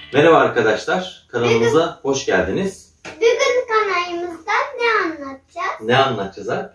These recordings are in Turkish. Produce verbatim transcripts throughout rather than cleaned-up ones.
Merhaba arkadaşlar, kanalımıza bugün, hoş geldiniz. Bugün kanalımızda ne anlatacağız? Ne anlatacağız abi?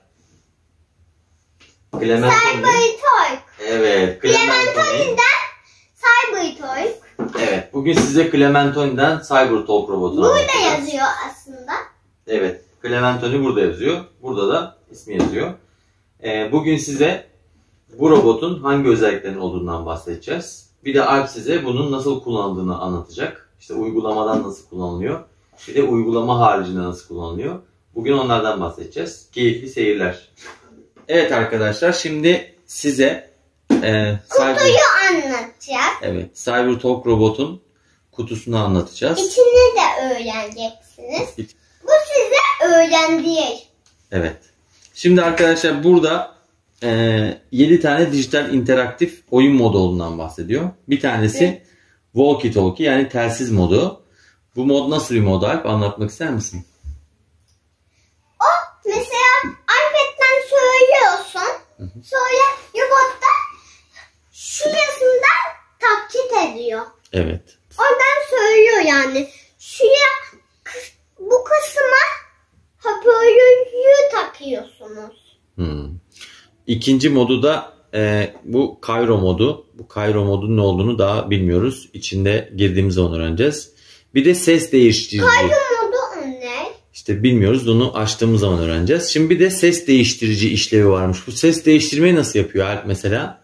Cybertalk. Evet, Clementoni'den Cybertalk. Evet, bugün size Clementoni'den Cybertalk robotunu burada anlatacağız. Burada yazıyor aslında. Evet, Clementoni burada yazıyor. Burada da ismi yazıyor. Ee, bugün size bu robotun hangi özelliklerinin olduğundan bahsedeceğiz. Bir de Alp size bunun nasıl kullanıldığını anlatacak. İşte uygulamadan nasıl kullanılıyor. Bir de uygulama haricinde nasıl kullanılıyor. Bugün onlardan bahsedeceğiz. Keyifli seyirler. Evet arkadaşlar, şimdi size e, kutuyu Cyber... anlatacağız. Evet, Cybertalk robotun kutusunu anlatacağız. İçini de öğreneceksiniz. İç... Bu size öğrendiği. Evet. Şimdi arkadaşlar burada e, yedi tane dijital interaktif oyun modu olduğundan bahsediyor. Bir tanesi evet. Walkie Talkie, yani telsiz modu. Bu mod nasıl bir mod Alp? Anlatmak ister misin? O mesela iPad'den söylüyorsun. Hı hı. Sonra robotta şurasından taklit ediyor. Evet. Oradan söylüyor yani. Şuraya, bu kısma hoparlörü takıyorsunuz. Hmm. İkinci modu da e, bu Cairo modu. Bu Cairo modun ne olduğunu daha bilmiyoruz. İçinde girdiğimiz zaman öğreneceğiz. Bir de ses değiştirici. Cairo modu ne? İşte bilmiyoruz. Onu açtığımız zaman öğreneceğiz. Şimdi bir de ses değiştirici işlevi varmış. Bu ses değiştirmeyi nasıl yapıyor Alp mesela?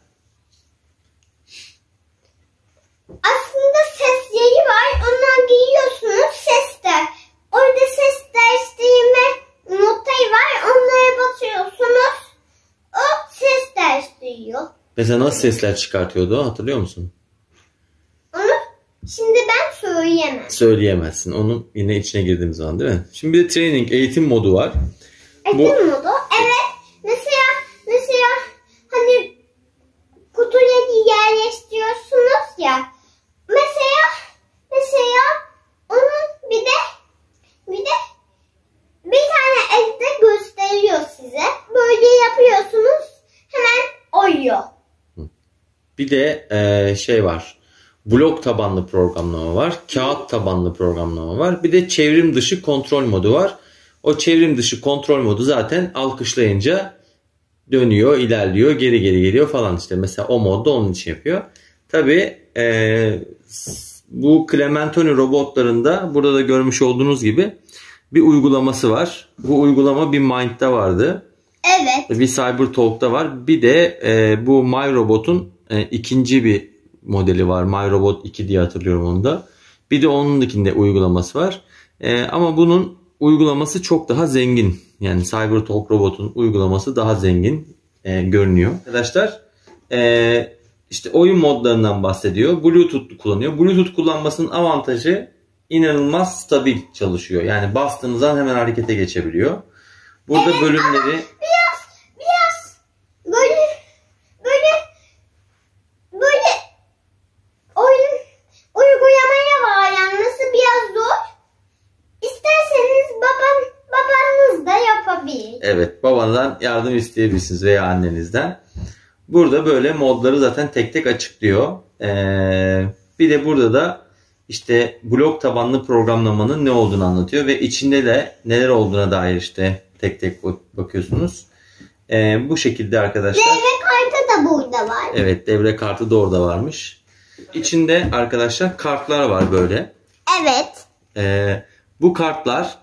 Aslında sesleri var. Ondan giyiyorsunuz. Ses de. Orada ses değiştirme notayı var. Onlara basıyorsunuz. O ses değiştiriyor. Mesela nasıl sesler çıkartıyordu, hatırlıyor musun? Onu şimdi ben söyleyemem. Söyleyemezsin. Onun yine içine girdiğimiz zaman, değil mi? Şimdi bir de training, eğitim modu var. Eğitim Bu... modu? Evet. Mesela mesela hani kutuya yerleştiriyorsunuz ya. Mesela mesela onun bir de bir de bir tane elde gösteriyor size. Böyle yapıyorsunuz. Hemen oyuyor. Bir de e, şey var. Blok tabanlı programlama var. Kağıt tabanlı programlama var. Bir de çevrim dışı kontrol modu var. O çevrim dışı kontrol modu zaten alkışlayınca dönüyor, ilerliyor, geri geri geliyor falan işte. Mesela o modda onun için yapıyor. Tabii e, bu Clementoni robotlarında burada da görmüş olduğunuz gibi bir uygulaması var. Bu uygulama bir Mind'da vardı. Evet. Bir Cybertalk'ta var. Bir de e, bu MyRobot'un e, ikinci bir modeli var. MyRobot iki diye hatırlıyorum onu da. Bir de onun ikinde uygulaması var. E, ama bunun uygulaması çok daha zengin. Yani Cybertalk robotun uygulaması daha zengin e, görünüyor. Arkadaşlar e, işte oyun modlarından bahsediyor. Bluetooth kullanıyor. Bluetooth kullanmasının avantajı inanılmaz stabil çalışıyor. Yani bastığınız an hemen harekete geçebiliyor. Burada evet, bölümleri biraz biraz böyle böyle böyle oyun uygulamaya bağlanması biraz zor. İsterseniz baban babanız da yapabilir. Evet, babanızdan yardım isteyebilirsiniz veya annenizden. Burada böyle modları zaten tek tek açıklıyor. Ee, bir de burada da işte blok tabanlı programlamanın ne olduğunu anlatıyor ve içinde de neler olduğuna dair işte tek tek bakıyorsunuz. Ee, bu şekilde arkadaşlar. Devre kartı da burada var. Evet, devre kartı da orada varmış. İçinde arkadaşlar kartlar var böyle. Evet. Ee, bu kartlar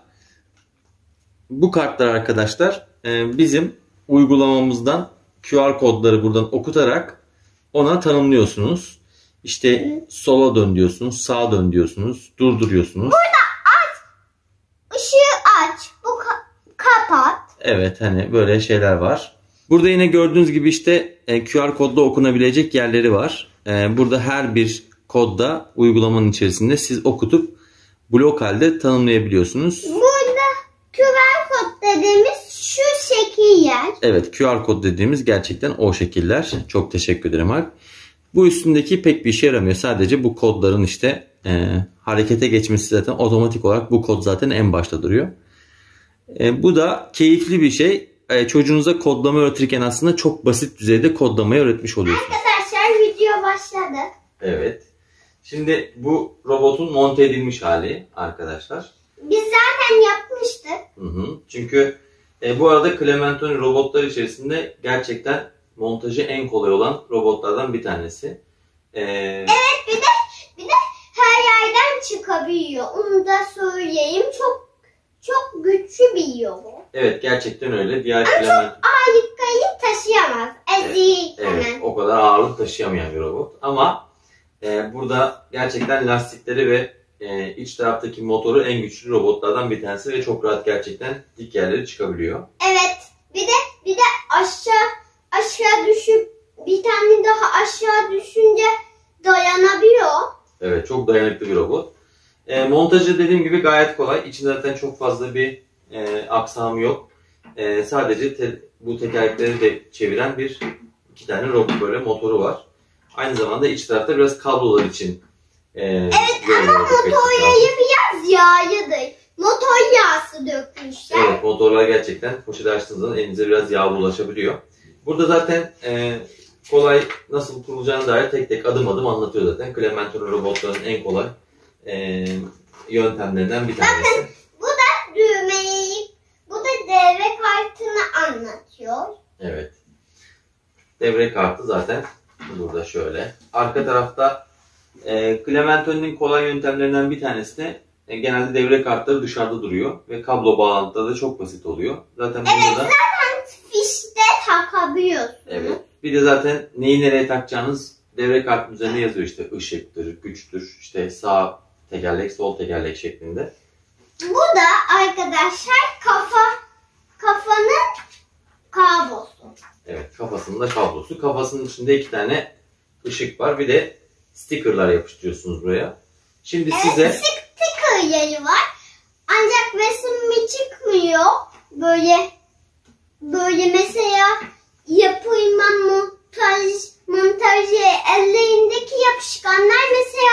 bu kartlar arkadaşlar e, bizim uygulamamızdan Q R kodları buradan okutarak ona tanımlıyorsunuz. İşte sola dön diyorsunuz, sağa dön diyorsunuz, durduruyorsunuz. Burada aç, ışığı aç, bu ka- kapat. Evet, hani böyle şeyler var. Burada yine gördüğünüz gibi işte Q R kodla okunabilecek yerleri var. Burada her bir kodda uygulamanın içerisinde siz okutup blok halde tanımlayabiliyorsunuz. Burada Q R kod dediğimiz şu şekil yer. Evet, Q R kod dediğimiz gerçekten o şekiller. Çok teşekkür ederim Alp. Bu üstündeki pek bir işe yaramıyor. Sadece bu kodların işte e, harekete geçmesi zaten otomatik olarak bu kod zaten en başta duruyor. E, bu da keyifli bir şey. E, çocuğunuza kodlama öğretirken aslında çok basit düzeyde kodlamayı öğretmiş oluyorsunuz. Arkadaşlar video başladı. Evet. Şimdi bu robotun monte edilmiş hali arkadaşlar. Biz zaten yapmıştık. Hı hı. Çünkü e, bu arada Clementoni robotlar içerisinde gerçekten montajı en kolay olan robotlardan bir tanesi. E, evet bir de bir de her yerden çıkabiliyor. Onu da söyleyeyim. Çok çok güçlü bir robot. Evet gerçekten öyle. Diğer Ama Clement... çok ağırlıkları taşıyamaz. Ezik evet, hemen. evet, o kadar ağırlık taşıyamayan bir robot. Ama e, burada gerçekten lastikleri ve e, iç taraftaki motoru en güçlü robotlardan bir tanesi ve çok rahat gerçekten dik yerlere çıkabiliyor. Evet. Bir de bir de aşağı aşağı düşüp bir tane daha aşağı düşünce dayanabiliyor. Evet çok dayanıklı bir robot. E, montajı dediğim gibi gayet kolay. İçinde zaten çok fazla bir e, aksamı yok. E, sadece te, bu tekerlekleri de çeviren bir iki tane robot böyle motoru var. Aynı zamanda iç tarafta biraz kablolar için e, evet ama motor yağı biraz yağlıdır. Motor yağısı dökmüşler. Evet motorlar gerçekten poşeti açtığınız zaman elinize biraz yağ bulaşabiliyor. Burada zaten e, kolay nasıl kurulacağına dair tek tek adım adım anlatıyor zaten. Clementoni robotların en kolay e, yöntemlerinden bir tanesi. Bakın bu da düğmeyi, bu da devre kartını anlatıyor. Evet. Devre kartı zaten burada şöyle. Arka tarafta e, Clementoni'nin kolay yöntemlerinden bir tanesi de e, genelde devre kartları dışarıda duruyor ve kablo bağlantıları da çok basit oluyor. Zaten evet burada da, zaten fişte takabiliyorsunuz. evet. Bir de zaten neyi nereye takacağınız devre kartının üzerine yazıyor işte ışıktır, güçtür, işte sağ tekerlek, sol tekerlek şeklinde. Bu da arkadaşlar kafa kafanın kablosu. Evet, kafasının da kablosu. Kafasının içinde iki tane ışık var. Bir de stickerlar yapıştırıyorsunuz buraya. Şimdi evet, size sticker yeri var. Ancak resim çıkmıyor. Böyle böyle mesela yapılma montaj montajı ellerindeki yapışkanlar mesela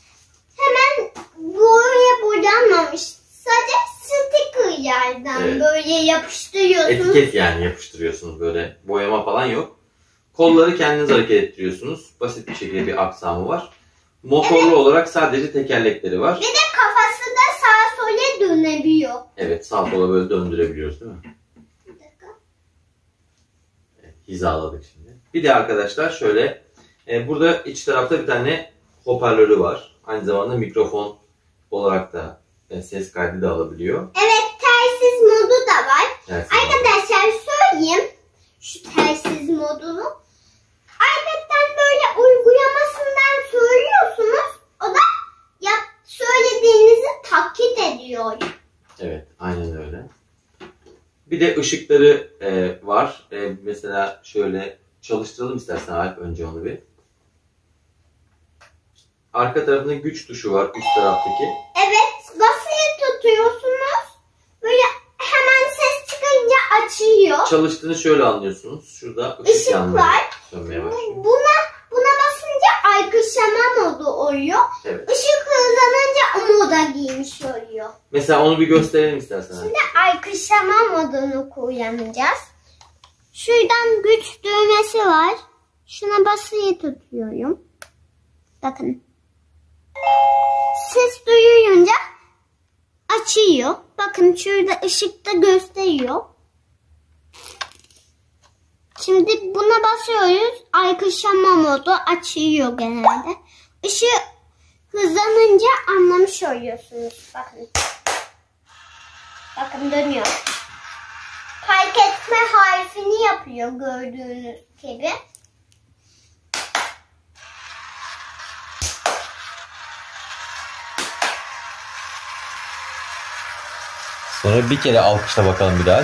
hemen buraya boyanmamış. Sadece stickerlerden evet. böyle yapıştırıyorsunuz. Etiket yani yapıştırıyorsunuz böyle. Boyama falan yok. Kolları kendiniz hareket ettiriyorsunuz. Basit bir şekilde bir aksamı var. Motorlu evet. olarak sadece tekerlekleri var. Bir de kafası da sağa sola dönebiliyor. Evet sağ sola böyle döndürebiliyoruz değil mi? Bir dakika. Evet, hizaladık şimdi. Bir de arkadaşlar şöyle. E, burada iç tarafta bir tane hoparlörü var. Aynı zamanda mikrofon olarak da e, ses kaydı da alabiliyor. Evet telsiz modu da var. Telsiz arkadaşlar modu. Söyleyeyim. Şu telsiz modunu. iPad'den böyle uygulamasından söylüyorsunuz. O da yap, söylediğinizi taklit ediyor. Evet, aynen öyle. Bir de ışıkları e, var. E, mesela şöyle çalıştıralım istersen Alp önce onu bir. Arka tarafında güç tuşu var üst taraftaki. Evet, basılı tutuyorsunuz. Böyle hemen ses çıkınca açıyor. Çalıştığını şöyle anlıyorsunuz. Şurada ışık, ışık yanmaya, var. sönmeye başlıyor. Buna buna basınca aykırışma modu oluyor. Evet. Işık hızlanınca o moda girmiş oluyor. Mesela onu bir gösterelim istersen. Şimdi aykırışma modunu kullanacağız. Şuradan güç düğmesi var. Şuna basılı tutuyorum. Bakın. Ses duyunca açıyor. Bakın şurada ışıkta gösteriyor. Şimdi buna basıyoruz. Aykırışma modu açıyor genelde. Işığı hızlanınca anlamış oluyorsunuz. Bakın. Bakın dönüyor. Fark etme harfini yapıyor gördüğünüz gibi. Sonra bir kere alkışla bakalım bir daha.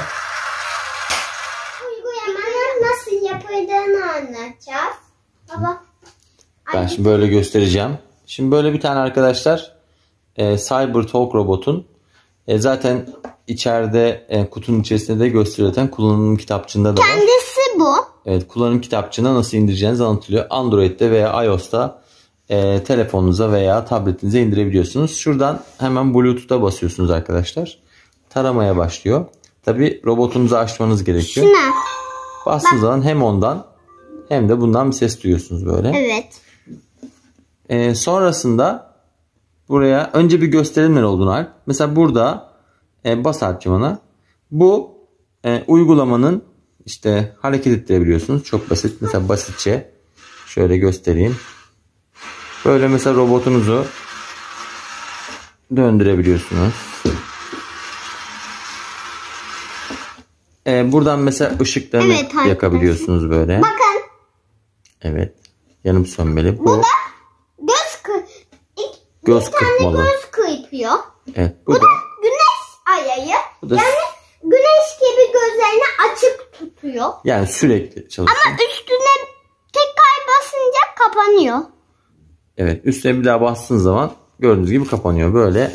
Uygulamanın nasıl yapıldığını anlatacağız. Baba. Ben şimdi böyle göstereceğim. Şimdi böyle bir tane arkadaşlar e, CyberTalk robotun e, zaten içeride e, kutunun içerisinde de gösteriyor zaten kullanım kitapçığında da var. Kendisi bu. Evet kullanım kitapçığında nasıl indireceğiniz anlatılıyor. Android'de veya iOS'ta e, telefonunuza veya tabletinize indirebiliyorsunuz. Şuradan hemen Bluetooth'a basıyorsunuz arkadaşlar. Taramaya başlıyor. Tabi robotunuzu açmanız gerekiyor. Şuna. Bastığınız zaman hem ondan hem de bundan bir ses duyuyorsunuz böyle. Evet. Ee, sonrasında buraya önce bir gösterelim ne olduğunu Alp. Mesela burada e, bas Alp'cim ona. Bu e, uygulamanın işte hareket ettirebiliyorsunuz. Çok basit. Mesela basitçe şöyle göstereyim. Böyle mesela robotunuzu döndürebiliyorsunuz. Ee, buradan mesela ışıklarını Evet, yakabiliyorsunuz böyle. Bakın. Evet. Yanıp sönmeli. Bu, Bu da göz kır göz bir tane kırpmalı. göz kırpıyor. Evet. Bu, Bu da, da güneş ayayı. bu da Yani güneş gibi gözlerini açık tutuyor. yani sürekli çalışıyor. Ama üstüne tekrar basınca kapanıyor. Evet. Üstüne bir daha bastığınız zaman gördüğünüz gibi kapanıyor. Böyle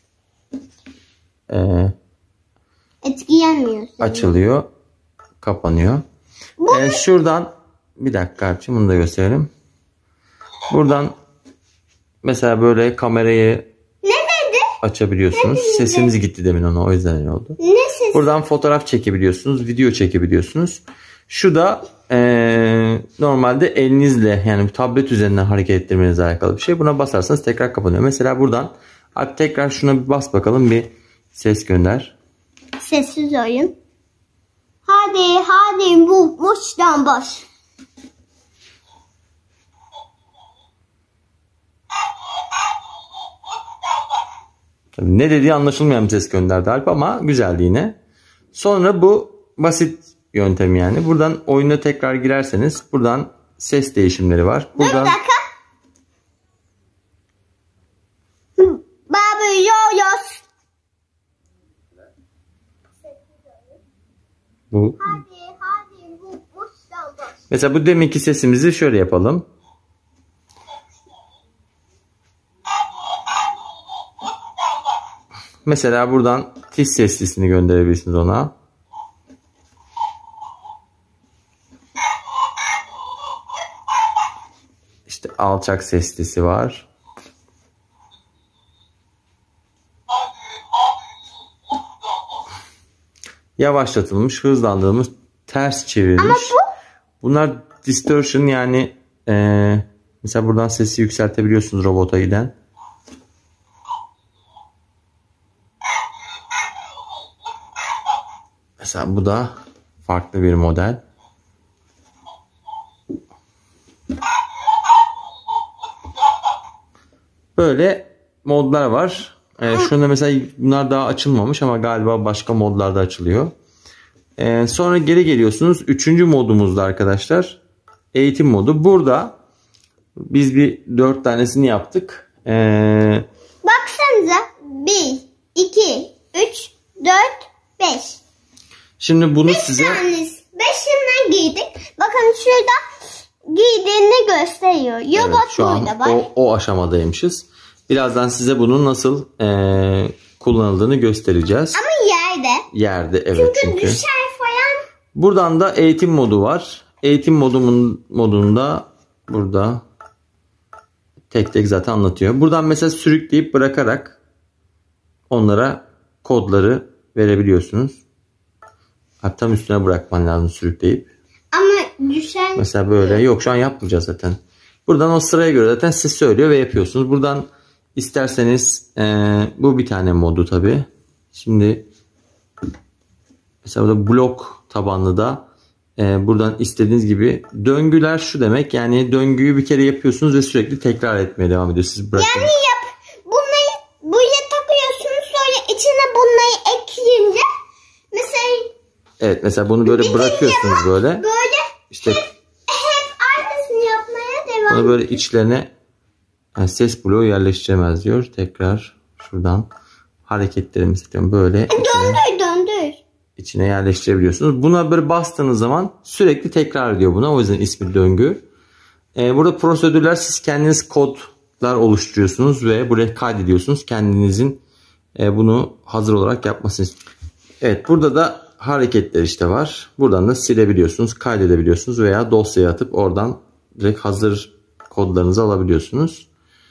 e, Etkilenmiyor. açılıyor. Kapanıyor. E, şuradan bir dakika Alp'cim bunu da gösterelim. Buradan mesela böyle kamerayı Ne dedi? açabiliyorsunuz. Ne dedi? Sesimiz gitti demin ona, o yüzden öyle oldu. Ne sesi? Buradan fotoğraf çekebiliyorsunuz, video çekebiliyorsunuz. Şu da eee, normalde elinizle yani tablet üzerinden hareket ettirmenizle alakalı bir şey. Buna basarsanız tekrar kapanıyor. Mesela buradan hadi tekrar şuna bir bas bakalım, bir ses gönder. Sessiz oyun. Hadi hadi bu boştan baş. Tabii ne dediği anlaşılmayan bir ses gönderdi Alp ama güzeldi yine. Sonra bu basit yöntem yani. Buradan oyuna tekrar girerseniz buradan ses değişimleri var. Buradan Bir dakika. Baba yoyos. bu Hadi hadi bu boştan baş. mesela bu deminki sesimizi şöyle yapalım. Mesela buradan tiz seslisini gönderebilirsiniz ona. İşte alçak seslisi var. Yavaşlatılmış, hızlandırılmış, ters çevrilmiş. Ama bu Bunlar distortion yani eee, mesela buradan sesi yükseltebiliyorsunuz robota giden. Mesela bu da farklı bir model. Böyle modlar var. Ee, şurada mesela bunlar daha açılmamış ama galiba başka modlarda açılıyor. Ee, sonra geri geliyorsunuz. Üçüncü modumuzda arkadaşlar eğitim modu. Burada biz bir dört tanesini yaptık. Ee, baksanıza. Bir, iki, üç, dört, beş. şimdi bunu Beş size tanesi. Beşinden giydik. Bakın şurada giydiğini gösteriyor. evet, Robot şu an burada var. o, o aşamadaymışız. Birazdan size bunun nasıl ee, kullanıldığını göstereceğiz. Ama yerde. Yerde evet Çünkü, çünkü. düşer falan. Buradan da eğitim modu var. Eğitim modumun modunda burada tek tek zaten anlatıyor. Buradan mesela sürükleyip bırakarak onlara kodları verebiliyorsunuz. Hatta tam üstüne bırakman lazım sürükleyip. Ama düşer. Mesela böyle. Yok şu an yapmayacağız zaten. Buradan o sıraya göre zaten size söylüyor ve yapıyorsunuz. Buradan isterseniz e, bu bir tane modu tabi. Şimdi mesela burada blok tabanlı da e, buradan istediğiniz gibi döngüler şu demek. Yani döngüyü bir kere yapıyorsunuz ve sürekli tekrar etmeye devam ediyor. Siz bırakın. Yani yap. Bunları buraya takıyorsunuz, sonra içine bunları ekleyince mesela Evet mesela bunu böyle bırakıyorsunuz böyle. böyle İşte hep aynısını yapmaya devam. bunu böyle içlerine yani ses bloğu yerleştiremez diyor. Tekrar şuradan hareketlerimi istiyorum. Böyle içine, Döndür döndür. içine yerleştirebiliyorsunuz. Buna böyle bastığınız zaman sürekli tekrar ediyor buna. O yüzden ismi döngü. Ee, burada prosedürler, siz kendiniz kodlar oluşturuyorsunuz ve buraya kaydediyorsunuz. Kendinizin e, bunu hazır olarak yapmasını istiyorum. Evet burada da hareketler işte var. Buradan da silebiliyorsunuz, kaydedebiliyorsunuz veya dosyaya atıp oradan direkt hazır kodlarınızı alabiliyorsunuz.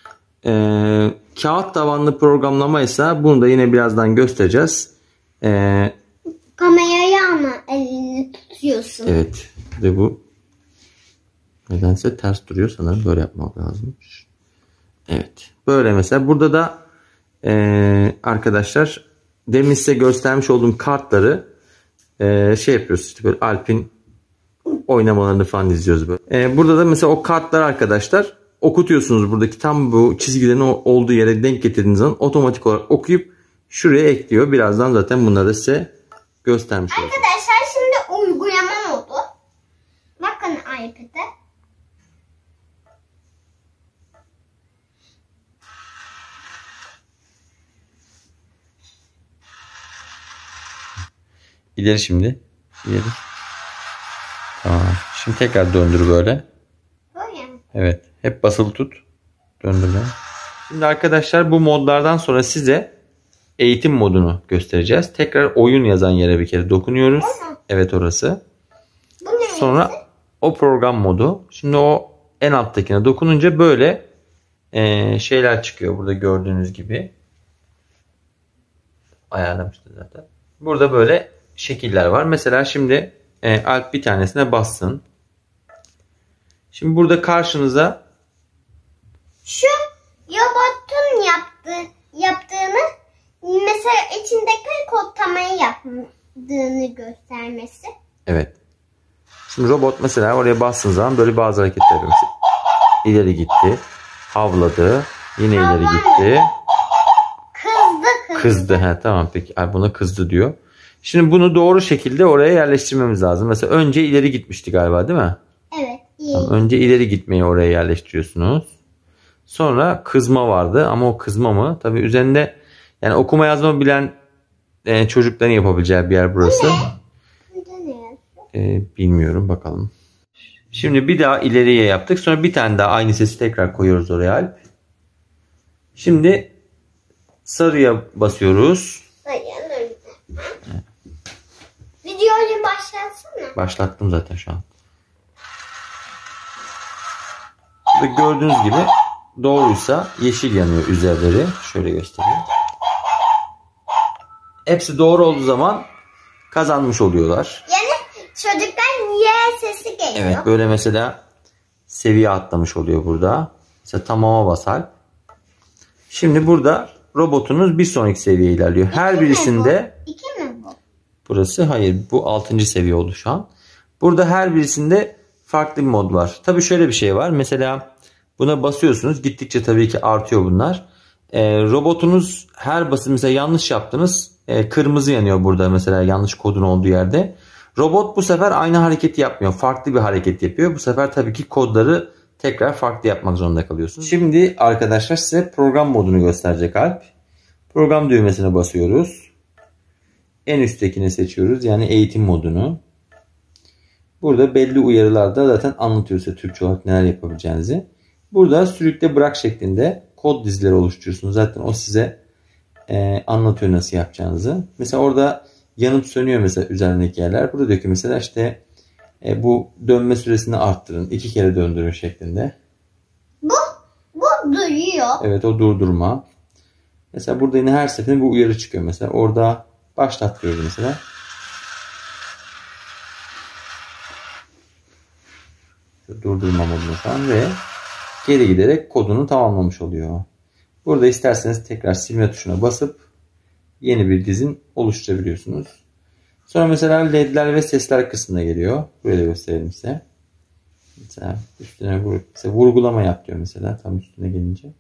Ee, kağıt tabanlı programlama ise bunu da yine birazdan göstereceğiz. Ee, Kamerayı ama elini tutuyorsun. evet ve bu nedense ters duruyor, sanırım böyle yapmak lazımmış. Evet. Böyle mesela burada da e, arkadaşlar demin size göstermiş olduğum kartları e, şey yapıyoruz. İşte böyle Alp'in oynamalarını falan izliyoruz böyle. E, burada da mesela o kartlar arkadaşlar okutuyorsunuz. Buradaki tam bu çizgilerin olduğu yere denk getirdiğiniz zaman otomatik olarak okuyup şuraya ekliyor. Birazdan zaten bunları size göstermiş olacağım. Arkadaşlar şimdi uygulama modu. Bakın iPad'e. İleri şimdi. İleri. Tamam. Şimdi tekrar döndür böyle. Böyle mi? Evet. Hep basılı tut. Döndür böyle. Şimdi arkadaşlar bu modlardan sonra size eğitim modunu göstereceğiz. Tekrar oyun yazan yere bir kere dokunuyoruz. Evet orası. Bu ne? Sonra o program modu. Şimdi o en alttakine dokununca böyle e, şeyler çıkıyor. Burada gördüğünüz gibi. Ayarlamıştı zaten. Burada böyle şekiller var. Mesela şimdi e, Alp bir tanesine bassın. Şimdi burada karşınıza Şu robotun yaptığı, yaptığını mesela içindeki kodlamayı yaptığını göstermesi. evet. Şimdi robot mesela oraya bastığın zaman böyle bazı hareketler yapıyor. Mesela İleri gitti. Havladı. Yine ileri Havlamadı. gitti. Kızdı kızdı. Kızdı. He, tamam peki. Ay, buna kızdı diyor. Şimdi bunu doğru şekilde oraya yerleştirmemiz lazım. Mesela önce ileri gitmişti galiba değil mi? Evet. iyi. Tamam, önce ileri gitmeyi oraya yerleştiriyorsunuz. Sonra kızma vardı ama o kızma mı? Tabii üzerinde yani okuma yazma bilen e, çocukların yapabileceği bir yer burası. Burada ne yazıyor? E, bilmiyorum bakalım. Şimdi bir daha ileriye yaptık. Sonra bir tane daha aynı sesi tekrar koyuyoruz oraya Alp. Şimdi sarıya basıyoruz. Hayır, öyle. Videoyu başlatsana. Başlattım zaten şu an. Ve gördüğünüz gibi doğruysa yeşil yanıyor üzerleri. Şöyle göstereyim. Hepsi doğru olduğu zaman kazanmış oluyorlar. Yani çocuktan Y sesi geliyor. Evet böyle mesela seviye atlamış oluyor burada. Mesela tamama basar. Şimdi burada robotunuz bir sonraki seviyeye ilerliyor. Her İki birisinde mi bu? İki mi bu? burası hayır bu altıncı seviye oldu şu an. Burada her birisinde farklı bir mod var. Tabii şöyle bir şey var. Mesela buna basıyorsunuz. Gittikçe tabii ki artıyor bunlar. Ee, robotunuz her basın mesela yanlış yaptınız. E, kırmızı yanıyor burada mesela yanlış kodun olduğu yerde. Robot bu sefer aynı hareketi yapmıyor. Farklı bir hareket yapıyor. Bu sefer tabii ki kodları tekrar farklı yapmak zorunda kalıyorsunuz. Şimdi arkadaşlar size program modunu gösterecek Alp. Program düğmesine basıyoruz. En üsttekini seçiyoruz. Yani eğitim modunu. Burada belli uyarılarda zaten anlatıyor size Türkçe olarak neler yapabileceğinizi. Burada sürükle bırak şeklinde kod dizileri oluşturuyorsunuz. Zaten o size e, anlatıyor nasıl yapacağınızı. Mesela orada yanıp sönüyor mesela üzerindeki yerler. Burada diyor ki mesela işte e, bu dönme süresini arttırın. iki kere döndürün şeklinde. Bu, bu duyuyor. Evet o durdurma. Mesela burada yine her seferinde bu uyarı çıkıyor mesela. Orada başlat diyoruz mesela. Durdurma modunu falan ve geri giderek kodunu tamamlamış oluyor. Burada isterseniz tekrar silme tuşuna basıp yeni bir dizin oluşturabiliyorsunuz. Sonra mesela ledler ve sesler kısmına geliyor. Böyle gösterelim size. Mesela üstüne vur, mesela vurgulama yap diyor mesela tam üstüne gelince.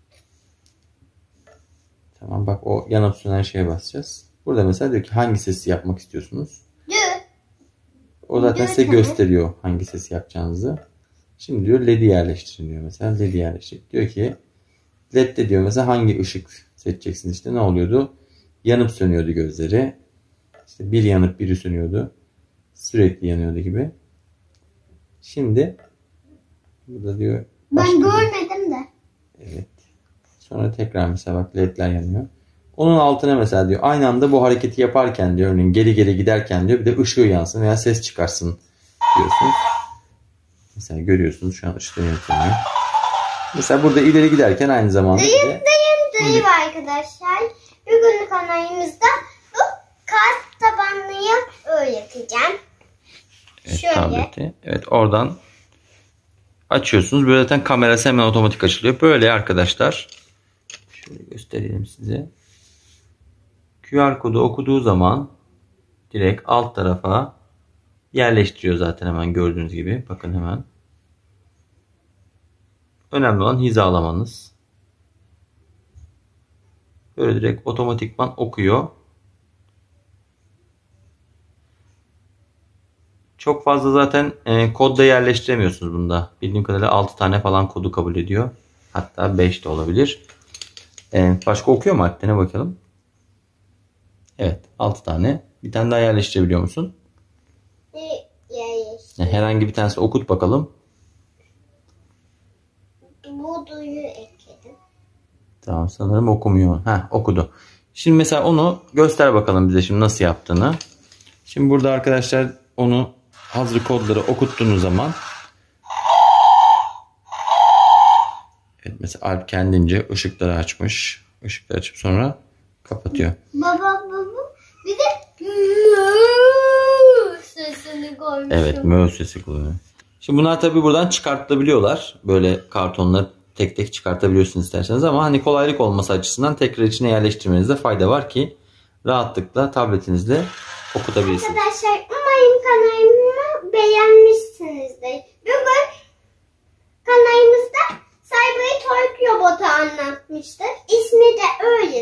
Tamam bak o yanıp sönen şeye basacağız. Burada mesela diyor ki hangi sesi yapmak istiyorsunuz? Dü. O zaten size gösteriyor hangi sesi yapacağınızı. Şimdi diyor led'i yerleştirin diyor mesela. Led'i yerleştir. Diyor ki led'de diyor mesela hangi ışık seçeceksiniz işte ne oluyordu? Yanıp sönüyordu gözleri. İşte bir yanıp biri sönüyordu. Sürekli yanıyordu gibi. Şimdi burada diyor Ben başka görmedim de. evet. Sonra tekrar mesela bak ledler yanıyor. Onun altına mesela diyor aynı anda bu hareketi yaparken diyor örneğin geri geri giderken diyor bir de ışığı yansın veya ses çıkarsın diyorsunuz. Mesela görüyorsunuz şu an ışıklar yanıyor. Mesela burada ileri giderken aynı zamanda Dayım bir de dayım dayım arkadaşlar. Bugün kanalımızda bu kart tabanlıyı öğreteceğim. evet, Şöyle. tableti. Evet oradan Açıyorsunuz. Böyle zaten kamerası hemen otomatik açılıyor. Böyle arkadaşlar. Şöyle göstereyim size. Q R kodu okuduğu zaman direkt alt tarafa yerleştiriyor zaten hemen gördüğünüz gibi. Bakın hemen. Önemli olan hizalamanız. Böyle direkt otomatikman okuyor. Çok fazla zaten e, kod da yerleştiremiyorsunuz bunda. Bildiğim kadarıyla altı tane falan kodu kabul ediyor. Hatta beş de olabilir. E, başka okuyor mu hatta, ne bakalım. Evet, altı tane. Bir tane daha yerleştirebiliyor musun? Yerleştir. Herhangi bir tanesi okut bakalım. Bu duyu ekledim. Tamam, sanırım okumuyor. Heh, okudu. Şimdi mesela onu göster bakalım bize şimdi nasıl yaptığını. Şimdi burada arkadaşlar onu hazır kodları okuttuğunuz zaman evet, mesela Alp kendince ışıkları açmış. Işıkları açıp sonra kapatıyor. Baba baba bir de mü sesini koymuşum. Evet, mö sesi kullanıyor. Şimdi bunlar tabi buradan çıkartılabiliyorlar. Böyle kartonları tek tek çıkartabiliyorsunuz isterseniz ama hani kolaylık olması açısından tekrar içine yerleştirmenizde fayda var ki rahatlıkla tabletinizde okutabilirsiniz. Arkadaşlar umarım kanalımı beğenmişsinizdir. Bugün kanalımızda Cyber Talk robotu anlatmıştık. İsmi de öyle.